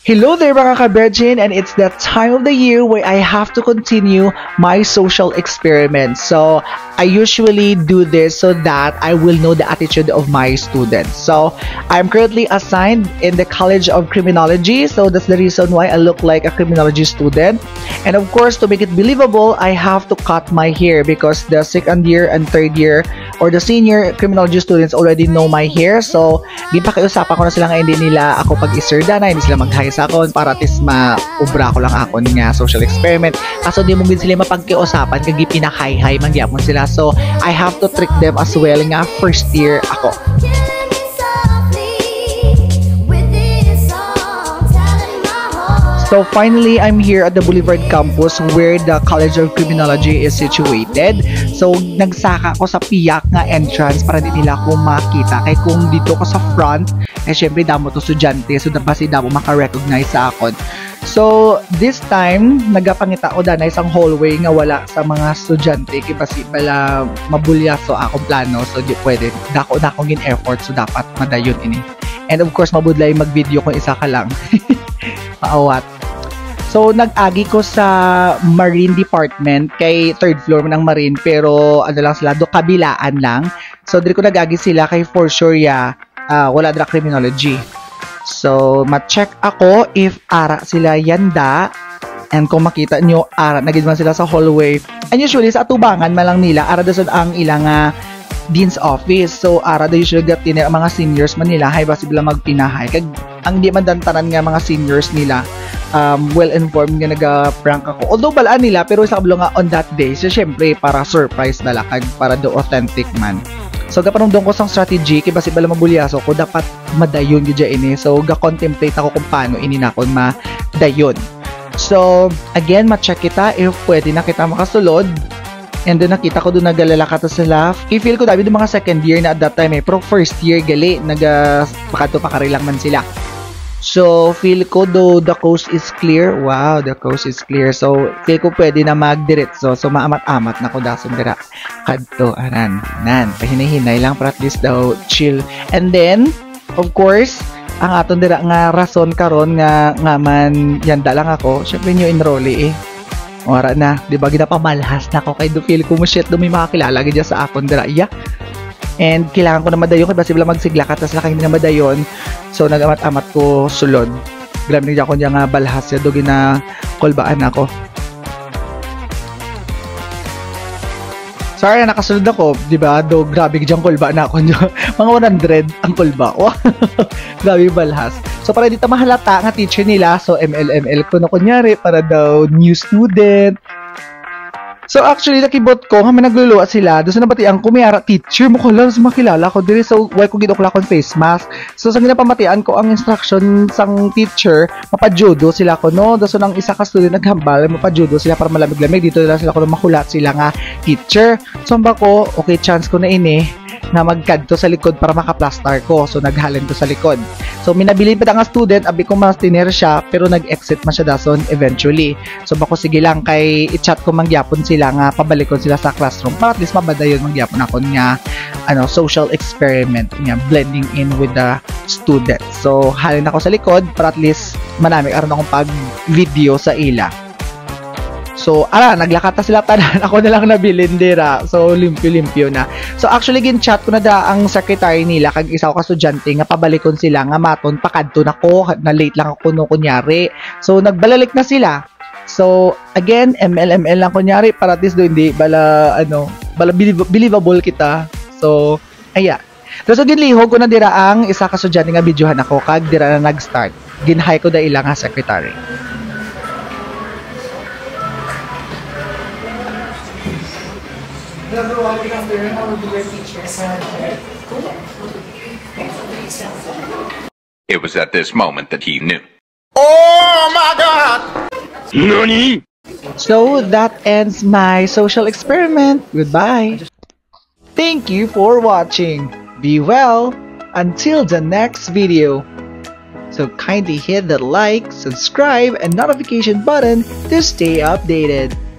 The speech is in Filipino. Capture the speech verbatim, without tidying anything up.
Hello there mga ka-Virgin, and it's that time of the year where I have to continue my social experiment. So I usually do this so that I will know the attitude of my students. So I'm currently assigned in the College of Criminology, so that's the reason why I look like a criminology student. And of course, to make it believable, I have to cut my hair because the second year and third year or the senior criminology students already know my hair. So di pa kayo-usapan ko na sila nga hindi nila ako pag-iserda na, hindi sila mag-hire sa akon para at least ma-ubra ko lang ako nga social experiment. Kaso di mo din sila mapagkiusapan kag pinakay-hay mangyapon sila. So I have to trick them as well nga first year ako. So finally, I'm here at the Boulevard campus where the College of Criminology is situated. So nagsaka ko sa piyak nga entrance para di nila ako makita. Kaya kung dito ko sa front, eh syempre damo to estudyante, so dapat si damo maka-recognize sa akon. So this time, nagapangita ko dana isang hallway nga wala sa mga estudyante kaya basi pala mabulyaso akong plano, so di pwede. Dako na akong gin effort, so dapat madayon ini. And of course, mabudlay mag-video kung isa ka lang. Maawat. So, nag-agi ko sa Marine Department kay third floor ng Marine, pero ano lang sila, do kabilaan lang. So, dito ko nag-agi sila kay for sure ya, uh, wala dra criminology. So, ma-check ako if ara sila yanda. And kung makita nyo, ara nagidman sila sa hallway. And usually, sa atubangan man lang nila, ara dason ang ilang uh, Dean's office. So, ara da usually gat tinir ang mga seniors man nila, hay ba sila magpinahay. Kag ang di man dantanan nga mga seniors nila, um, well-informed nga naga-prank ako. Although balaan nila, pero isa kablo nga on that day, so syempre, para surprise bala, kag para do authentic man. So, kapanungdong ko sang strategy, kaya basi bala mabulyaso ko, dapat madayon gidya ini. So, ga-contemplate ako kung paano ini na akong madayon. So, again, ma-check kita if pwede na kita makasulod. And then nakita ko doon nagalala ka to sa laugh. I-feel ko dami doon mga second year na at that time eh. Pero first year gali, naga pakato pakarilang man sila. So, feel ko do the coast is clear. Wow, the coast is clear. So, feel ko pwede na magdiretso. So, maamat-amat na ko dason dira. Kadto, anan, nan. Pahinay-hinay lang para at least daw chill. And then, of course, ang aton dira nga rason karon nga nga man yanda lang ako. Syempre new enrollee eh. Ora na, di ba ginapamalhas na ako kay do feel ko mo shit do may makakilala gid sa akon dira iya. And kailangan ko na madayon kay basi bala magsigla ka tas laki na madayon. So nagamat-amat ko sulod. Grabe ni ako niya nga balhas ya do gina kolbaan ako. Sorry na nakasulod ako, di ba? Do grabe gyang kolba na ako niya. Mga one hundred ang kolba. Wow. Grabe balhas. So para dito mahalata nga teacher nila, so M L M L ko na kunyari para daw new student. So actually nakibot ko nga nagluluwa sila, doon sa nabatian ko may ara teacher mo ko lang makilala ko dire, so why ko gidokla kon face mask. So sa ginapamatian ko ang instruction sang teacher, mapajudo sila ko no, doon sa nang isa ka student naghambal, mapajudo sila para malamig-lamig dito lang sila ko makulat sila nga teacher. So ba ko, okay chance ko na ini na magkadto sa likod para makaplastar ko. So naghalin ko sa likod. So minabilin pa nga student, abi ko mas tiner siya pero nag-exit man siya dason eventually. So bako sige lang kay i-chat ko mangyapon sila nga pabalikon sila sa classroom para at least mabadayon mangyapon ako nga ano social experiment nga blending in with the students. So halin ako sa likod para at least manamig aron akong pag-video sa ila. So, ala, naglakata sila tanan. Ako na lang nabilin dira. So, limpyo-limpyo na. So, actually, gin-chat ko na da ang secretary nila kag isa ko ka estudyante nga pabalikon sila nga maton pakadto na ko. Na late lang ako no kunyari. So, nagbalalik na sila. So, again, M L M L lang kunyari para at least do hindi bala, ano, bala believable kita. So, aya. So, ginlihog ko na dira ang isa ka estudyante nga videohan ako kag dira na nag-start. Ginhay ko da ilang nga secretary. It was at this moment that he knew. Oh my God! Nani? So that ends my social experiment. Goodbye. Thank you for watching. Be well until the next video. So kindly hit the like, subscribe, and notification button to stay updated.